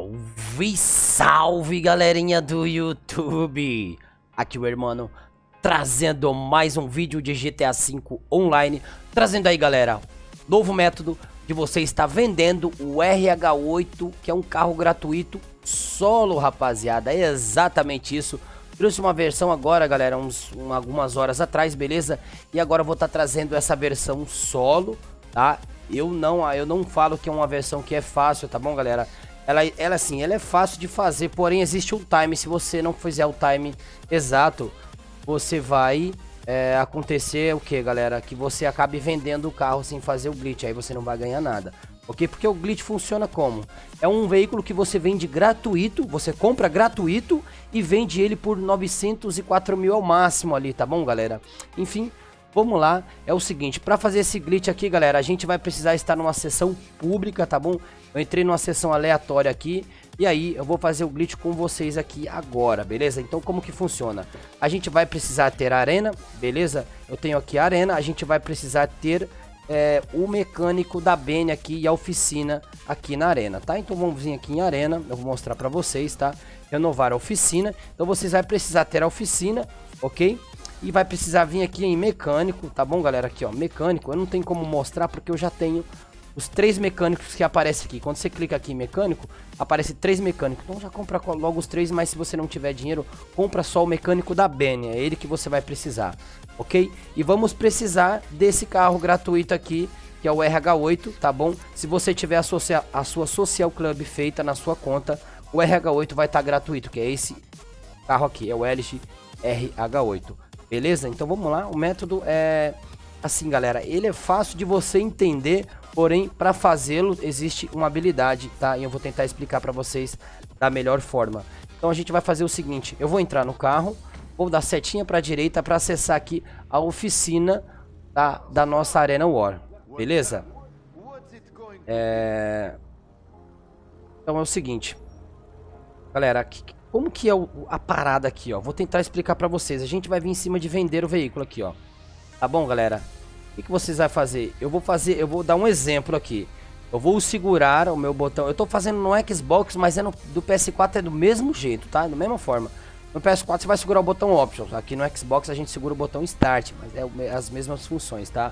Salve, salve, galerinha do YouTube! Aqui o Hermano trazendo mais um vídeo de GTA V Online. Trazendo aí, galera, novo método de você estar vendendo o RH8, que é um carro gratuito solo, rapaziada. É exatamente isso. Trouxe uma versão agora, galera, algumas horas atrás, beleza? E agora eu vou estar trazendo essa versão solo, tá? Eu não falo que é uma versão que é fácil, tá bom, galera? Ela assim, ela é fácil de fazer, porém existe um time. Se você não fizer o time exato, você vai acontecer o que, galera? Que você acabe vendendo o carro sem fazer o glitch, aí você não vai ganhar nada, ok? Porque o glitch funciona como? É um veículo que você vende gratuito, você compra gratuito e vende ele por 904 mil ao máximo ali, tá bom, galera? Enfim, vamos lá. É o seguinte, para fazer esse glitch aqui, galera, a gente vai precisar estar numa sessão pública, tá bom? Eu entrei numa sessão aleatória aqui e aí eu vou fazer o glitch com vocês aqui agora, beleza? Então como que funciona? A gente vai precisar ter a arena, beleza? Eu tenho aqui a arena, a gente vai precisar ter o mecânico da Benny aqui e a oficina aqui na arena, tá? Então vamos vir aqui em arena, eu vou mostrar pra vocês, tá? Renovar a oficina, então vocês vão precisar ter a oficina, ok? E vai precisar vir aqui em mecânico, tá bom, galera? Aqui, ó, mecânico, eu não tenho como mostrar porque eu já tenho os 3 mecânicos que aparecem aqui. Quando você clica aqui em mecânico, aparece 3 mecânicos. Então já compra logo os 3, mas se você não tiver dinheiro, compra só o mecânico da Benny. É ele que você vai precisar, ok? E vamos precisar desse carro gratuito aqui, que é o RH8, tá bom? Se você tiver a sua Social Club feita na sua conta, o RH8 vai estar gratuito, que é esse carro aqui, é o LG RH8. Beleza? Então vamos lá, o método é assim, galera, ele é fácil de você entender, porém para fazê-lo existe uma habilidade, tá? E eu vou tentar explicar para vocês da melhor forma. Então a gente vai fazer o seguinte, eu vou entrar no carro, vou dar setinha para a direita para acessar aqui a oficina, tá? Da nossa Arena War, beleza? Então é o seguinte, galera, como que é a parada aqui, ó? Vou tentar explicar pra vocês. A gente vai vir em cima de vender o veículo aqui, ó. Tá bom, galera? O que vocês vão fazer? Eu vou dar um exemplo aqui. Eu vou segurar o meu botão. Eu tô fazendo no Xbox, mas do PS4 é do mesmo jeito, tá? Da mesma forma. No PS4 você vai segurar o botão Options. Aqui no Xbox a gente segura o botão Start, mas é as mesmas funções, tá?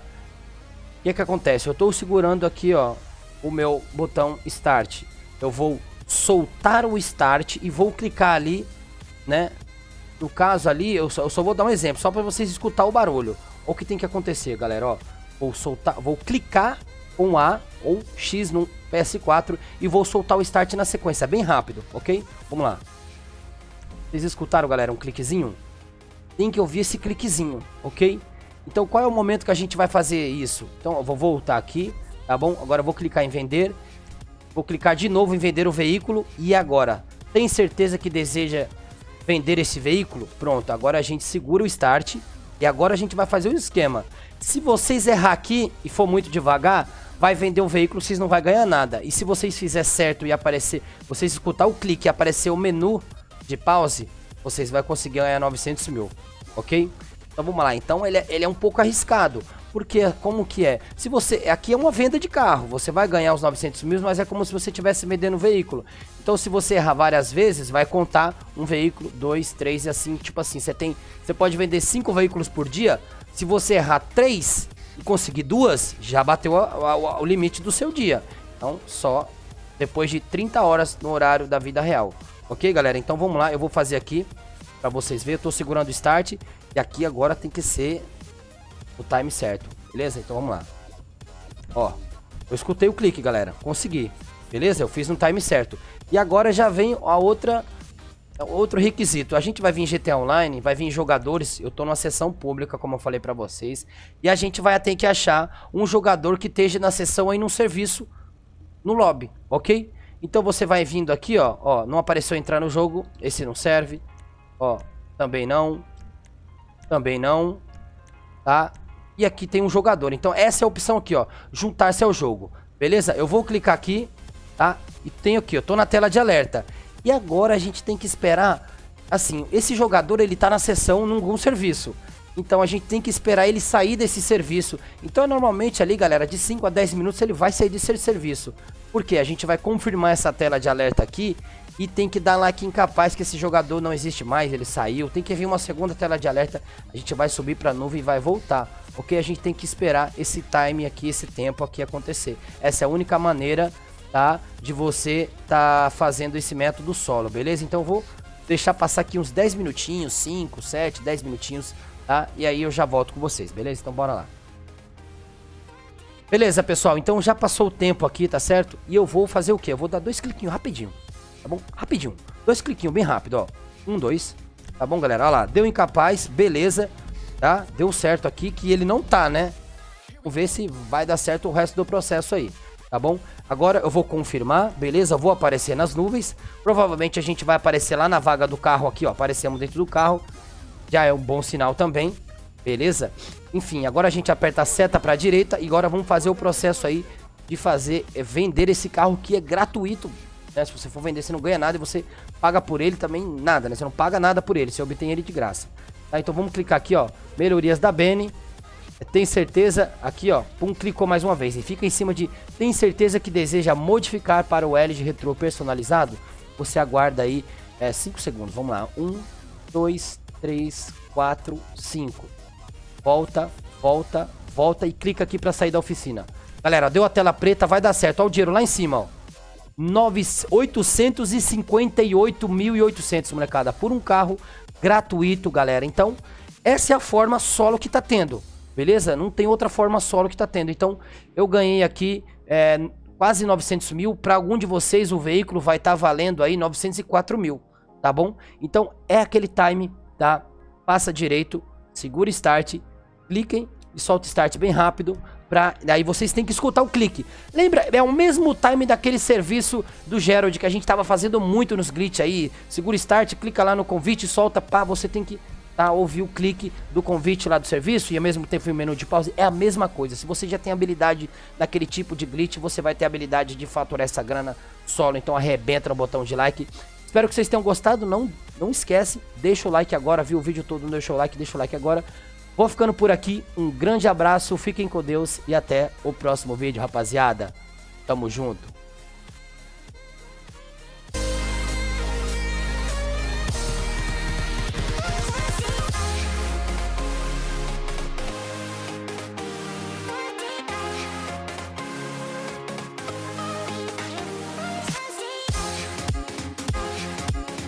O que acontece? Eu tô segurando aqui, ó, o meu botão Start. Eu vou soltar o Start e vou clicar ali, né? No caso ali, eu só vou dar um exemplo, só para vocês escutar o barulho. O que tem que acontecer, galera, ó. Vou clicar com A ou X no PS4 e vou soltar o Start na sequência, bem rápido, ok? Vamos lá. Vocês escutaram, galera, um cliquezinho? Tem que ouvir esse cliquezinho, ok? Então qual é o momento que a gente vai fazer isso? Então eu vou voltar aqui, tá bom? Agora eu vou clicar em vender. Vou clicar de novo em vender o veículo. E agora, tem certeza que deseja vender esse veículo? Pronto, agora a gente segura o Start. E agora a gente vai fazer o esquema. Se vocês errar aqui e for muito devagar, vai vender o veículo, vocês não vão ganhar nada. E se vocês fizer certo e aparecer, vocês escutar o clique e aparecer o menu de pause, vocês vão conseguir ganhar 900 mil, ok? Então vamos lá, então ele é um pouco arriscado. Porque como que é? Se você, aqui é uma venda de carro, você vai ganhar os 900 mil, mas é como se você estivesse vendendo um veículo. Então se você errar várias vezes, vai contar um veículo, 2, 3 e assim, tipo assim, você pode vender 5 veículos por dia. Se você errar 3 e conseguir 2, já bateu o limite do seu dia. Então só depois de 30 horas no horário da vida real. Ok, galera? Então vamos lá, eu vou fazer aqui pra vocês verem. Eu tô segurando o Start e aqui agora tem que ser o time certo, beleza? Então vamos lá. Ó, eu escutei o clique, galera, consegui, beleza? Eu fiz no time certo. E agora já vem outro requisito. A gente vai vir em GTA Online, vai vir jogadores. Eu tô numa sessão pública, como eu falei pra vocês. E a gente vai ter que achar um jogador que esteja na sessão aí num serviço no lobby, ok? Então você vai vindo aqui, ó, não apareceu entrar no jogo, esse não serve. Ó, também não, tá? E aqui tem um jogador, então essa é a opção aqui, ó, juntar-se ao jogo, beleza? Eu vou clicar aqui, tá? E tenho aqui, eu tô na tela de alerta. E agora a gente tem que esperar, assim, esse jogador ele tá na sessão num serviço. Então a gente tem que esperar ele sair desse serviço. Então normalmente ali, galera, de 5 a 10 minutos ele vai sair desse serviço. Por quê? A gente vai confirmar essa tela de alerta aqui e tem que dar like incapaz que esse jogador não existe mais, ele saiu. Tem que vir uma segunda tela de alerta, a gente vai subir para a nuvem e vai voltar. Ok? A gente tem que esperar esse time aqui, esse tempo aqui acontecer. Essa é a única maneira, tá, de você tá fazendo esse método solo, beleza? Então eu vou deixar passar aqui uns 10 minutinhos, 5, 7, 10 minutinhos, tá? E aí eu já volto com vocês, beleza? Então bora lá. Beleza, pessoal, então já passou o tempo aqui, tá certo? E eu vou fazer o quê? Eu vou dar 2 cliquinhos rapidinho, tá bom? Rapidinho, 2 cliquinhos bem rápido, ó. 1, 2, tá bom, galera? Olha lá, deu incapaz, beleza, tá? Deu certo aqui, que ele não tá, né? Vamos ver se vai dar certo o resto do processo aí, tá bom? Agora eu vou confirmar, beleza? Vou aparecer nas nuvens. Provavelmente a gente vai aparecer lá na vaga do carro aqui, ó. Aparecemos dentro do carro. Já é um bom sinal também, beleza? Enfim, agora a gente aperta a seta para a direita e agora vamos fazer o processo aí de vender esse carro que é gratuito, né? Se você for vender, você não ganha nada e você paga por ele também nada, né? Você não paga nada por ele, você obtém ele de graça. Tá, então vamos clicar aqui, ó, melhorias da Bene. Tem certeza, aqui ó, pum, clicou mais uma vez e fica em cima de tem certeza que deseja modificar para o LG Retro personalizado? Você aguarda aí 5 segundos, vamos lá, 1, 2, 3, 4, 5. Volta, volta, volta e clica aqui para sair da oficina. Galera, deu a tela preta, vai dar certo, olha o dinheiro lá em cima, ó. 858.800, molecada, por um carro gratuito, galera. Então, essa é a forma solo que tá tendo. Beleza? Não tem outra forma solo que tá tendo. Então, eu ganhei aqui quase 900 mil. Para algum de vocês, o veículo vai estar valendo aí 904 mil. Tá bom? Então, é aquele time, tá? Passa direito, segura Start, cliquem e solta Start bem rápido. Aí vocês têm que escutar o clique. Lembra? É o mesmo time daquele serviço do Gerald que a gente tava fazendo muito nos glitch aí. Segura Start, clica lá no convite, solta, pá, você tem que... Tá, ouvir o clique do convite lá do serviço e ao mesmo tempo o menu de pause, é a mesma coisa. Se você já tem habilidade daquele tipo de glitch, você vai ter habilidade de faturar essa grana solo. Então arrebenta no botão de like. Espero que vocês tenham gostado. Não esquece, deixa o like agora. Viu o vídeo todo, não deixou o like, deixa o like agora. Vou ficando por aqui. Um grande abraço, fiquem com Deus e até o próximo vídeo, rapaziada. Tamo junto.